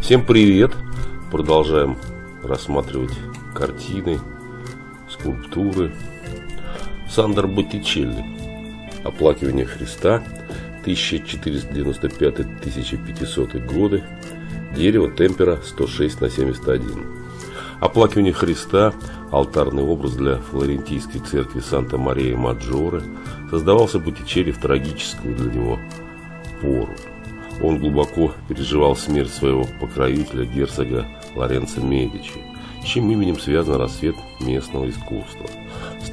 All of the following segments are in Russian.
Всем привет! Продолжаем рассматривать картины, скульптуры. Сандро Боттичелли. Оплакивание Христа, 1495-1500 годы. Дерево, темпера 106/71. Оплакивание Христа, алтарный образ для флорентийской церкви Санта-Мария-Маджоре, создавался Боттичелли в трагическую для него пору. Он глубоко переживал смерть своего покровителя, герцога Лоренцо Медичи, с чьим именем связан расцвет местного искусства. С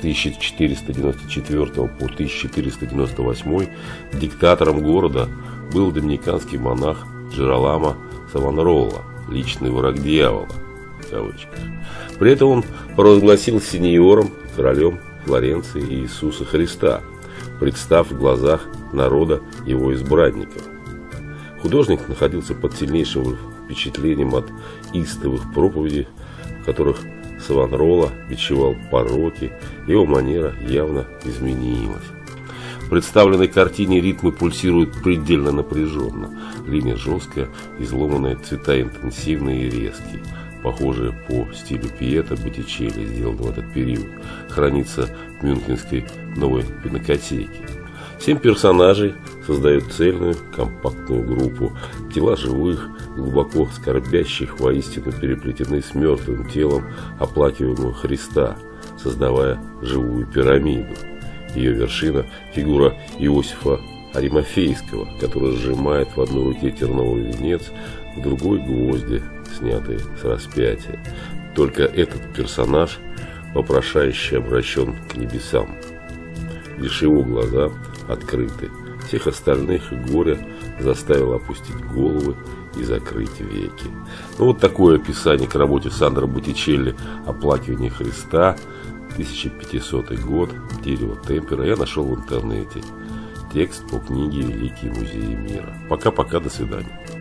1494 по 1498 диктатором города был доминиканский монах Джероламо Савонарола, личный враг дьявола. В кавычках. При этом он провозгласил сеньором, королем Флоренции Иисуса Христа, представ в глазах народа его избранников. Художник находился под сильнейшим впечатлением от истовых проповедей, в которых Савонарола бичевал пороки, его манера явно изменилась. В представленной картине ритмы пульсируют предельно напряженно. Линия жесткая, изломанная, цвета интенсивные и резкие. Похожие по стилю Пьетро Боттичелли, сделанного в этот период, хранится в Мюнхенской новой пинакотеке. 7 персонажей создают цельную, компактную группу. Тела живых, глубоко скорбящих, воистину переплетены с мертвым телом оплакиваемого Христа, создавая живую пирамиду. Ее вершина – фигура Иосифа Аримафейского, который сжимает в одной руке терновый венец, в другой – гвозди, снятые с распятия. Только этот персонаж, вопрошающий, обращен к небесам. Лишь его глаза открыты. Всех остальных горе заставило опустить головы и закрыть веки. Ну, вот такое описание к работе Сандро Боттичелли «Оплакивание Христа», 1500 год, дерево, темпера. Я нашел в интернете. Текст по книге «Великие музеи мира». Пока-пока, до свидания.